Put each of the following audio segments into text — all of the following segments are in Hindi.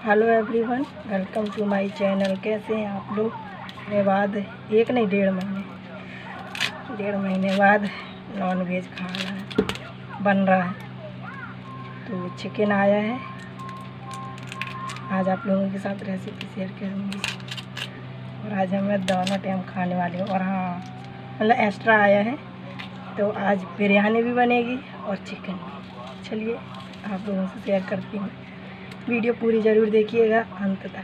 Hello everyone, welcome to my channel. कैसे हैं आप लोग? बाद एक नहीं डेढ़ महीने बाद नॉन वेज खाना बन रहा है। तो चिकन आया है, आज आप लोगों के साथ रेसिपी शेयर करूँगी। और आज हमें दोनों टाइम खाने वाले और हाँ मतलब एक्स्ट्रा आया है, तो आज बिरयानी भी बनेगी और चिकन भी। चलिए आप लोगों से शेयर करती हूँ, वीडियो पूरी ज़रूर देखिएगा अंत तक।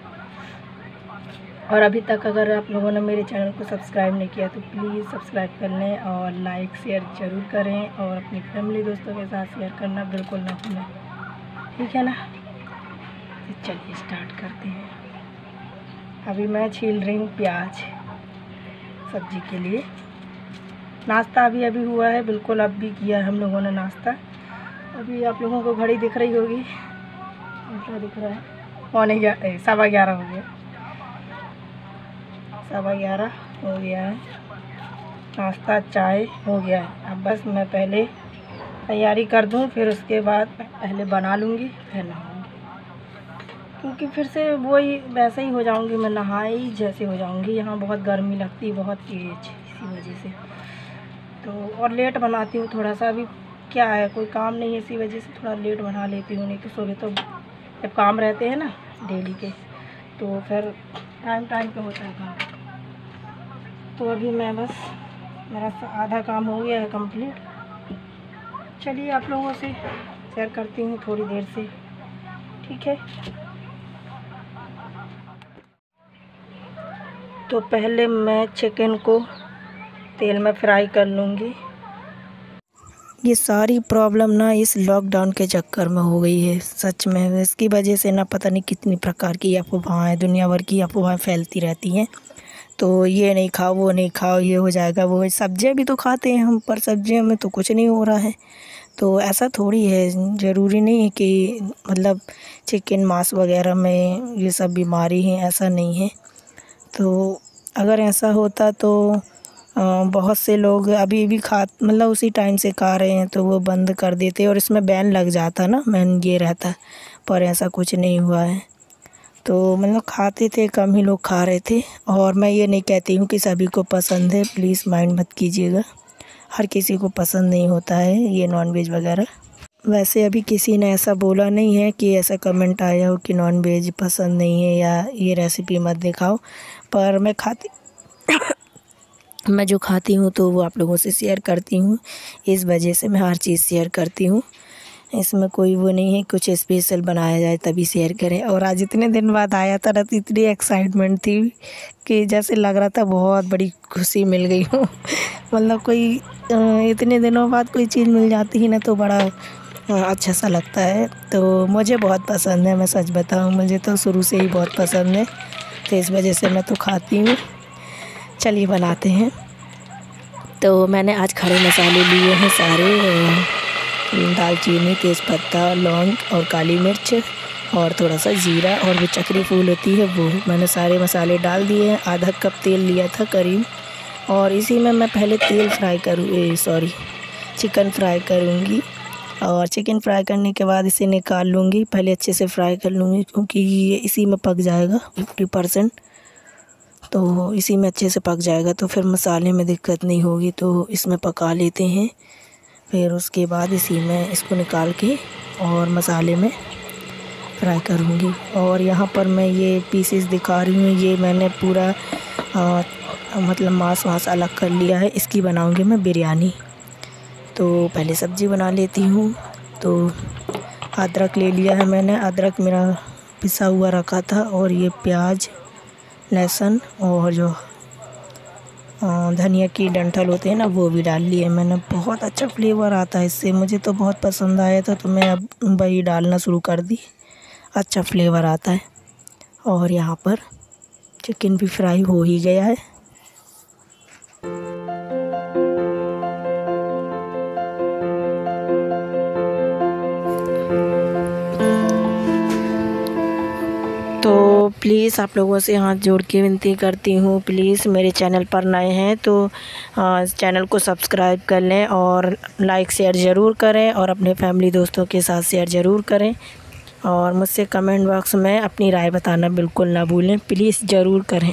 और अभी तक अगर आप लोगों ने मेरे चैनल को सब्सक्राइब नहीं किया तो प्लीज़ सब्सक्राइब कर लें और लाइक शेयर ज़रूर करें और अपनी फैमिली दोस्तों के साथ शेयर करना बिल्कुल ना भूलें, ठीक है ना? तो चलिए स्टार्ट करते हैं। अभी मैं छील रही हूँ प्याज सब्ज़ी के लिए। नाश्ता अभी हुआ है, बिल्कुल अब भी किया हम लोगों ने नाश्ता। अभी आप लोगों को घड़ी दिख रही होगी, क्या दिख रहा है, 11:15 हो गया, 11:15 हो गया है। नाश्ता चाय हो गया है। अब बस मैं पहले तैयारी कर दूं, फिर उसके बाद पहले बना लूँगी फिर नहाऊँगी, क्योंकि फिर से वही वैसे ही हो जाऊँगी, मैं नहाई जैसे हो जाऊँगी। यहाँ बहुत गर्मी लगती, बहुत तेज, इसी वजह से तो और लेट बनाती हूँ थोड़ा सा। अभी क्या है, कोई काम नहीं है, इसी वजह से थोड़ा लेट बना लेती हूँ। नहीं तो सुबह तो जब काम रहते हैं ना डेली के, तो फिर टाइम पे होता है काम। तो अभी मैं बस मेरा आधा काम हो गया है कंप्लीट। चलिए आप लोगों से शेयर करती हूँ थोड़ी देर से, ठीक है? तो पहले मैं चिकन को तेल में फ्राई कर लूँगी। ये सारी प्रॉब्लम ना इस लॉकडाउन के चक्कर में हो गई है, सच में। इसकी वजह से ना पता नहीं कितनी प्रकार की अफवाहें, दुनिया भर की अफवाहें फैलती रहती हैं। तो ये नहीं खाओ, वो नहीं खाओ, ये हो जाएगा, वो। सब्जियां भी तो खाते हैं हम, पर सब्जियों में तो कुछ नहीं हो रहा है। तो ऐसा थोड़ी है, ज़रूरी नहीं है कि मतलब चिकन मांस वगैरह में ये सब बीमारी है, ऐसा नहीं है। तो अगर ऐसा होता तो बहुत से लोग अभी भी मतलब उसी टाइम से खा रहे हैं, तो वो बंद कर देते और इसमें बैन लग जाता ना, बैन ये रहता। पर ऐसा कुछ नहीं हुआ है। तो मतलब खाते थे, कम ही लोग खा रहे थे। और मैं ये नहीं कहती हूँ कि सभी को पसंद है, प्लीज़ माइंड मत कीजिएगा। हर किसी को पसंद नहीं होता है ये नॉनवेज वगैरह। वैसे अभी किसी ने ऐसा बोला नहीं है कि ऐसा कमेंट आया हो कि नॉनवेज पसंद नहीं है या ये रेसिपी मत दिखाओ। पर मैं जो खाती हूँ तो वो आप लोगों से शेयर करती हूँ, इस वजह से मैं हर चीज़ शेयर करती हूँ। इसमें कोई वो नहीं है कुछ स्पेशल बनाया जाए तभी शेयर करें। और आज इतने दिन बाद आया था ना, तो इतनी एक्साइटमेंट थी कि जैसे लग रहा था बहुत बड़ी खुशी मिल गई हो। मतलब कोई इतने दिनों बाद कोई चीज़ मिल जाती है ना, तो बड़ा अच्छा सा लगता है। तो मुझे बहुत पसंद है, मैं सच बताऊँ, मुझे तो शुरू से ही बहुत पसंद है, तो इस वजह से मैं तो खाती हूँ। चलिए बनाते हैं। तो मैंने आज खड़े मसाले लिए हैं सारे, दालचीनी, तेज़पत्ता, लौंग और काली मिर्च और थोड़ा सा जीरा और वो चक्री फूल होती है वो। मैंने सारे मसाले डाल दिए हैं। आधा कप तेल लिया था करीब, और इसी में मैं पहले चिकन फ्राई करूँगी। और चिकन फ्राई करने के बाद इसे निकाल लूँगी, पहले अच्छे से फ्राई कर लूँगी, क्योंकि ये इसी में पक जाएगा 50%। तो इसी में अच्छे से पक जाएगा, तो फिर मसाले में दिक्कत नहीं होगी। तो इसमें पका लेते हैं, फिर उसके बाद इसी में इसको निकाल के और मसाले में फ्राई करूँगी। और यहाँ पर मैं ये पीसेस दिखा रही हूँ, ये मैंने पूरा मतलब मांस अलग कर लिया है। इसकी बनाऊँगी मैं बिरयानी। तो पहले सब्ज़ी बना लेती हूँ। तो अदरक ले लिया है मैंने, अदरक मेरा पिसा हुआ रखा था, और ये प्याज, लहसुन और जो धनिया की डंठल होते हैं ना, वो भी डाल लिए मैंने। बहुत अच्छा फ्लेवर आता है इससे, मुझे तो बहुत पसंद आया था, तो मैं अब वही डालना शुरू कर दी। अच्छा फ्लेवर आता है। और यहाँ पर चिकन भी फ्राई हो ही गया है। तो प्लीज़ आप लोगों से हाथ जोड़ के विनती करती हूँ, प्लीज़ मेरे चैनल पर नए हैं तो चैनल को सब्सक्राइब कर लें और लाइक शेयर ज़रूर करें, और अपने फैमिली दोस्तों के साथ शेयर ज़रूर करें। और मुझसे कमेंट बॉक्स में अपनी राय बताना बिल्कुल ना भूलें, प्लीज़ ज़रूर करें।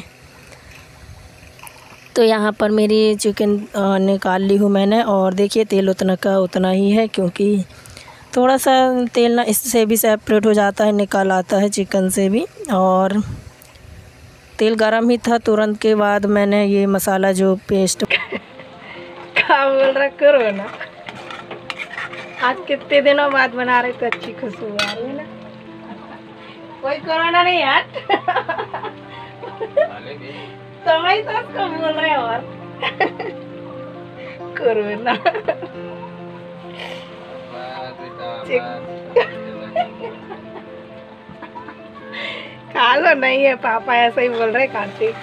तो यहाँ पर मेरी चिकन निकाल ली हूँ मैंने, और देखिए तेल उतना का उतना ही है, क्योंकि थोड़ा सा तेल ना इससे भी सेपरेट हो जाता है, निकल आता है चिकन से भी। और तेल गरम ही था, तुरंत के बाद मैंने ये मसाला जो पेस्ट क्या बोल रहा करो ना, आज कितने दिनों बाद बना रहे तो अच्छी खुशबू आ रही है ना। कोई कोरोना नहीं यार तो मैं तो उसको बोल रहे और कोरोना खा लो, नहीं है पापा ऐसा ही बोल रहे कार्तिक।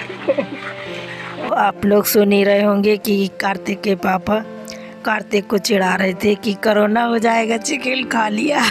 आप लोग सुन ही रहे होंगे कि कार्तिक के पापा कार्तिक को चिढ़ा रहे थे कि कोरोना हो जाएगा, चिकन खा लिया।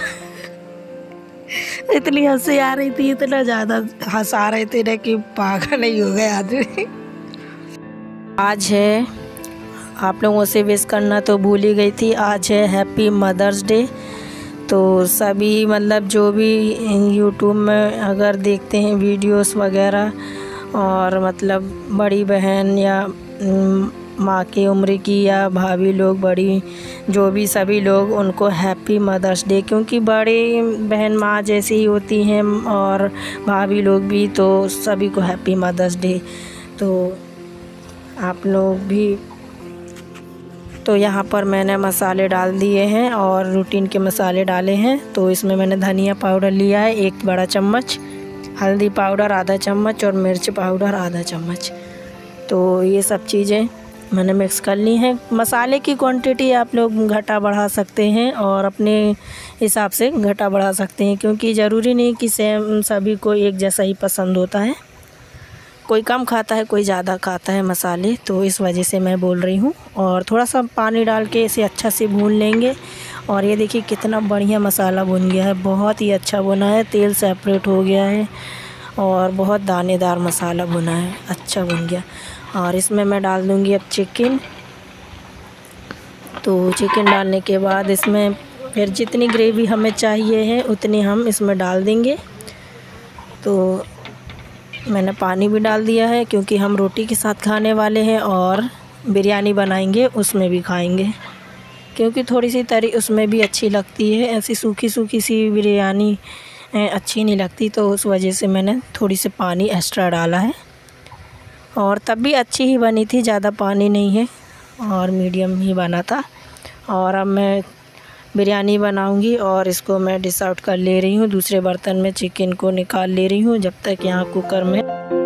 इतनी हंसी आ रही थी, इतना ज़्यादा हंसा रहे थे ना कि पागल नहीं हो गए आदमी। आज है, आप लोगों से विश करना तो भूल ही गई थी, आज है हैप्पी मदर्स डे। तो सभी मतलब जो भी यूट्यूब में अगर देखते हैं वीडियोस वगैरह, और मतलब बड़ी बहन या माँ की उम्र की या भाभी लोग बड़ी जो भी सभी लोग, उनको हैप्पी मदर्स डे, क्योंकि बड़ी बहन माँ जैसी ही होती हैं और भाभी लोग भी, तो सभी को हैप्पी मदर्स डे। तो आप लोग भी। तो यहाँ पर मैंने मसाले डाल दिए हैं और रूटीन के मसाले डाले हैं। तो इसमें मैंने धनिया पाउडर लिया है 1 बड़ा चम्मच, हल्दी पाउडर आधा चम्मच और मिर्च पाउडर आधा चम्मच। तो ये सब चीज़ें मैंने मिक्स कर ली हैं। मसाले की क्वांटिटी आप लोग घटा बढ़ा सकते हैं और अपने हिसाब से घटा बढ़ा सकते हैं, क्योंकि ज़रूरी नहीं कि सेम सभी को एक जैसा ही पसंद होता है, कोई कम खाता है कोई ज़्यादा खाता है मसाले, तो इस वजह से मैं बोल रही हूँ। और थोड़ा सा पानी डाल के इसे अच्छा से भून लेंगे। और ये देखिए कितना बढ़िया मसाला भुन गया है, बहुत ही अच्छा भुना है, तेल सेपरेट हो गया है और बहुत दानेदार मसाला भुना है, अच्छा भुन गया। और इसमें मैं डाल दूँगी अब चिकन। तो चिकन डालने के बाद इसमें फिर जितनी ग्रेवी हमें चाहिए है उतनी हम इसमें डाल देंगे। तो मैंने पानी भी डाल दिया है, क्योंकि हम रोटी के साथ खाने वाले हैं और बिरयानी बनाएंगे उसमें भी खाएंगे, क्योंकि थोड़ी सी तरी उसमें भी अच्छी लगती है, ऐसी सूखी सूखी सी बिरयानी अच्छी नहीं लगती। तो उस वजह से मैंने थोड़ी सी पानी एक्स्ट्रा डाला है, और तब भी अच्छी ही बनी थी, ज़्यादा पानी नहीं है और मीडियम ही बना था। और अब मैं बिरयानी बनाऊंगी और इसको मैं डिश आउट कर ले रही हूँ, दूसरे बर्तन में चिकन को निकाल ले रही हूँ, जब तक यहाँ कुकर में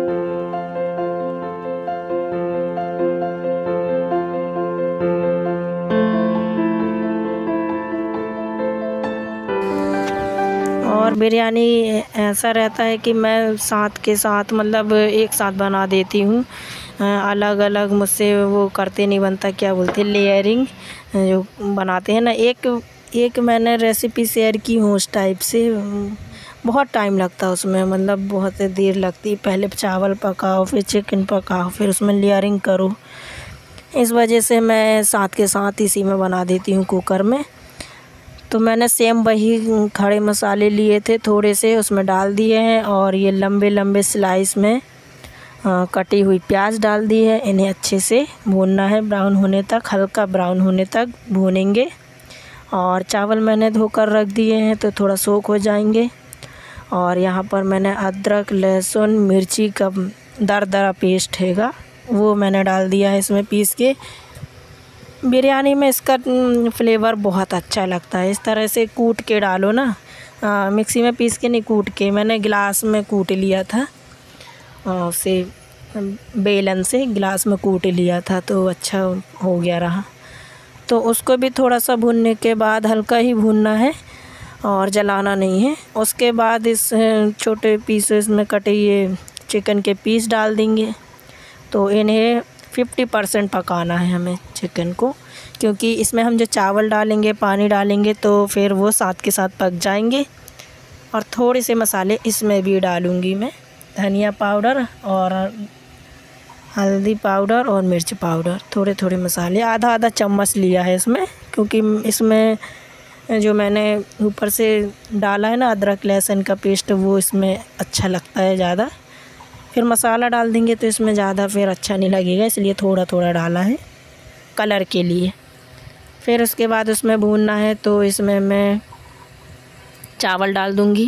और बिरयानी ऐसा रहता है कि मैं साथ के साथ मतलब एक साथ बना देती हूँ, अलग अलग मुझसे वो करते नहीं बनता, क्या बोलते हैं लेयरिंग जो बनाते हैं ना। एक मैंने रेसिपी शेयर की हूँ उस टाइप से, बहुत टाइम लगता है उसमें, मतलब बहुत देर लगती है, पहले चावल पकाओ फिर चिकन पकाओ फिर उसमें लेयरिंग करो। इस वजह से मैं साथ के साथ इसी में बना देती हूँ कुकर में। तो मैंने सेम वही खड़े मसाले लिए थे थोड़े से, उसमें डाल दिए हैं और ये लंबे लंबे स्लाइस में कटी हुई प्याज डाल दी है। इन्हें अच्छे से भूनना है, ब्राउन होने तक, हल्का ब्राउन होने तक भूनेंगे। और चावल मैंने धोकर रख दिए हैं तो थोड़ा सोख हो जाएंगे। और यहाँ पर मैंने अदरक लहसुन मिर्ची का दरदरा पेस्ट हैगा वो मैंने डाल दिया है इसमें पीस के। बिरयानी में इसका फ्लेवर बहुत अच्छा लगता है, इस तरह से कूट के डालो ना, मिक्सी में पीस के नहीं, कूट के। मैंने गिलास में कूट लिया था, उसे बेलन से गिलास में कूट लिया था तो अच्छा हो गया रहा। तो उसको भी थोड़ा सा भूनने के बाद हल्का ही भूनना है और जलाना नहीं है। उसके बाद इस छोटे पीसेस में कटे ये चिकन के पीस डाल देंगे। तो इन्हें 50% पकाना है हमें चिकन को, क्योंकि इसमें हम जो चावल डालेंगे पानी डालेंगे तो फिर वो साथ के साथ पक जाएंगे। और थोड़े से मसाले इसमें भी डालूँगी मैं, धनिया पाउडर और हल्दी पाउडर और मिर्च पाउडर, थोड़े थोड़े मसाले, आधा आधा चम्मच लिया है इसमें, क्योंकि इसमें जो मैंने ऊपर से डाला है ना अदरक लहसुन का पेस्ट, वो इसमें अच्छा लगता है ज़्यादा। फिर मसाला डाल देंगे तो इसमें ज़्यादा फिर अच्छा नहीं लगेगा, इसलिए थोड़ा थोड़ा डाला है कलर के लिए। फिर उसके बाद उसमें भूनना है तो इसमें मैं चावल डाल दूँगी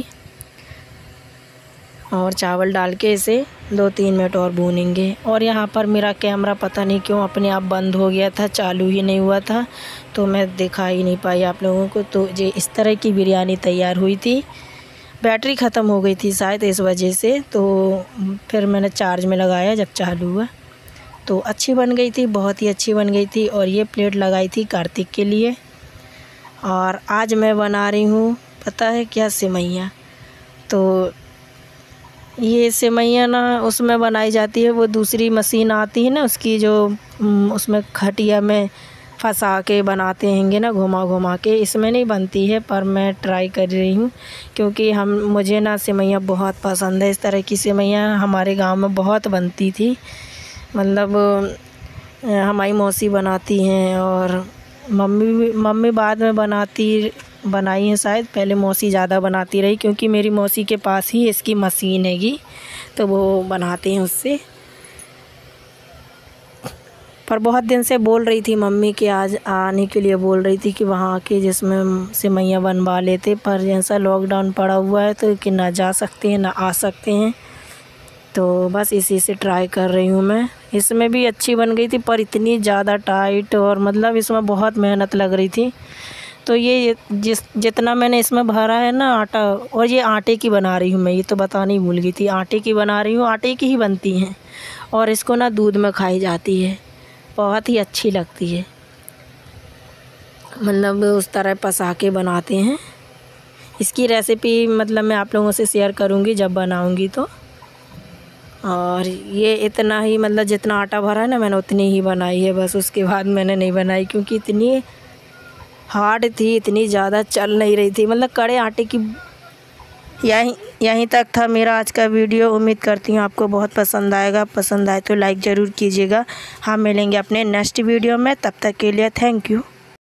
और चावल डाल के इसे 2-3 मिनट और भूनेंगे। और यहाँ पर मेरा कैमरा पता नहीं क्यों अपने आप बंद हो गया था, चालू ही नहीं हुआ था, तो मैं दिखा ही नहीं पाई आप लोगों को। तो ये इस तरह की बिरयानी तैयार हुई थी। बैटरी ख़त्म हो गई थी शायद इस वजह से, तो फिर मैंने चार्ज में लगाया, जब चालू हुआ तो अच्छी बन गई थी, बहुत ही अच्छी बन गई थी। और ये प्लेट लगाई थी कार्तिक के लिए। और आज मैं बना रही हूँ पता है क्या, सेवइयाँ। तो ये सेवइयाँ ना उसमें बनाई जाती है, वो दूसरी मशीन आती है ना उसकी, जो उसमें खटिया में फंसा के बनाते हैंगे ना, घुमा घुमा के। इसमें नहीं बनती है, पर मैं ट्राई कर रही हूँ क्योंकि मुझे ना सेवइयाँ बहुत पसंद है। इस तरह की सेवइयाँ हमारे गांव में बहुत बनती थी, मतलब हमारी मौसी बनाती हैं और मम्मी बाद में बनाई है शायद। पहले मौसी ज़्यादा बनाती रही क्योंकि मेरी मौसी के पास ही इसकी मशीन हैगी, तो वो बनाते हैं उससे। पर बहुत दिन से बोल रही थी मम्मी कि आज आने के लिए बोल रही थी कि वहाँ आके जिसमें सेवइयाँ बनवा लेते, पर जैसा लॉकडाउन पड़ा हुआ है तो कि ना जा सकते हैं ना आ सकते हैं, तो बस इसी से ट्राई कर रही हूँ मैं। इसमें भी अच्छी बन गई थी, पर इतनी ज़्यादा टाइट और मतलब इसमें बहुत मेहनत लग रही थी। तो ये जितना मैंने इसमें भरा है ना आटा, और ये आटे की बना रही हूँ मैं, ये तो बताना ही भूल गई थी, आटे की बना रही हूँ। आटे की ही बनती हैं और इसको ना दूध में खाई जाती है, बहुत ही अच्छी लगती है। मतलब उस तरह पसा के बनाते हैं। इसकी रेसिपी मतलब मैं आप लोगों से शेयर करूँगी जब बनाऊँगी तो। और ये इतना ही, मतलब जितना आटा भरा है ना मैंने उतनी ही बनाई है बस, उसके बाद मैंने नहीं बनाई क्योंकि इतनी हार्ड थी, इतनी ज़्यादा चल नहीं रही थी, मतलब कड़े आटे की। यहीं तक था मेरा आज का वीडियो। उम्मीद करती हूँ आपको बहुत पसंद आएगा। पसंद आए तो लाइक ज़रूर कीजिएगा। हम मिलेंगे अपने नेक्स्ट वीडियो में, तब तक के लिए थैंक यू।